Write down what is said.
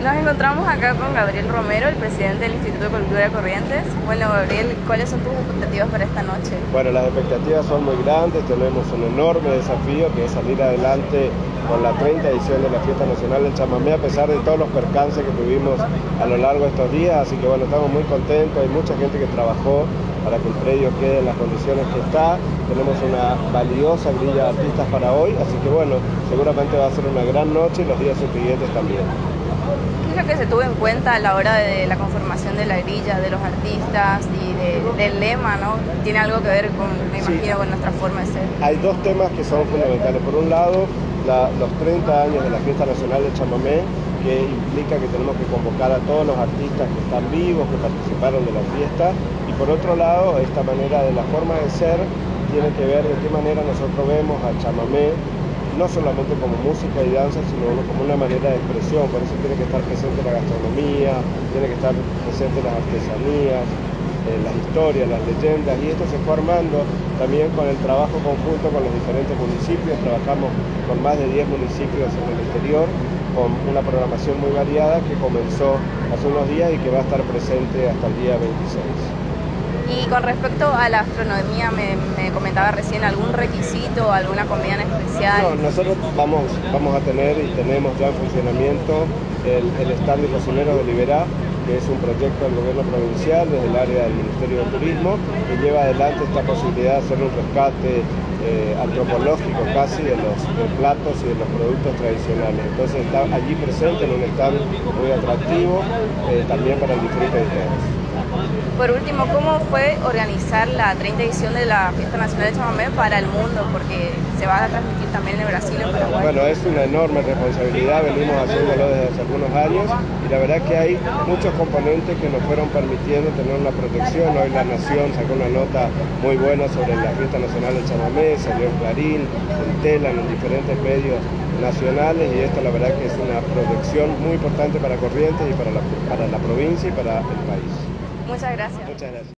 Nos encontramos acá con Gabriel Romero, el presidente del Instituto de Cultura de Corrientes. Bueno, Gabriel, ¿cuáles son tus expectativas para esta noche? Bueno, las expectativas son muy grandes, tenemos un enorme desafío que es salir adelante con la 30 edición de la Fiesta Nacional del Chamamé, a pesar de todos los percances que tuvimos a lo largo de estos días, así que bueno, estamos muy contentos, hay mucha gente que trabajó para que el predio quede en las condiciones que está, tenemos una valiosa grilla de artistas para hoy, así que bueno, seguramente va a ser una gran noche y los días subsiguientes también. ¿Qué es lo que se tuvo en cuenta a la hora de la conformación de la grilla, de los artistas y del lema, ¿no? Tiene algo que ver con, me imagino, con nuestra forma de ser. Hay dos temas que son fundamentales. Por un lado, los 30 años de la Fiesta Nacional del Chamamé, que implica que tenemos que convocar a todos los artistas que están vivos, que participaron de la fiesta, y por otro lado, esta manera de la forma de ser tiene que ver de qué manera nosotros vemos al chamamé, no solamente como música y danza, sino como una manera de expresión. Por eso tiene que estar presente la gastronomía, tiene que estar presente las artesanías, las historias, las leyendas, y esto se fue armando también con el trabajo conjunto con los diferentes municipios. Trabajamos con más de 10 municipios en el exterior, con una programación muy variada que comenzó hace unos días y que va a estar presente hasta el día 26. Y con respecto a la gastronomía, me comentaba recién, ¿algún requisito, alguna comida en especial? No, nosotros vamos a tener y tenemos ya en funcionamiento el stand de cocineros de Liberá, que es un proyecto del gobierno provincial desde el área del Ministerio de Turismo, que lleva adelante esta posibilidad de hacer un rescate antropológico casi de los platos y de los productos tradicionales. Entonces está allí presente en un stand muy atractivo, también para el disfrute de todos. Por último, ¿cómo fue organizar la 30 edición de la Fiesta Nacional de Chamamé para el mundo? Porque se va a transmitir también en Brasil y en Paraguay. Bueno, es una enorme responsabilidad, venimos haciéndolo desde hace algunos años y la verdad que hay muchos componentes que nos fueron permitiendo tener una protección. Hoy La Nación sacó una nota muy buena sobre la Fiesta Nacional del Chamamé, salió en Clarín, en Tela, en diferentes medios nacionales, y esto la verdad que es una protección muy importante para Corrientes y para la provincia y para el país. Muchas gracias. Muchas gracias.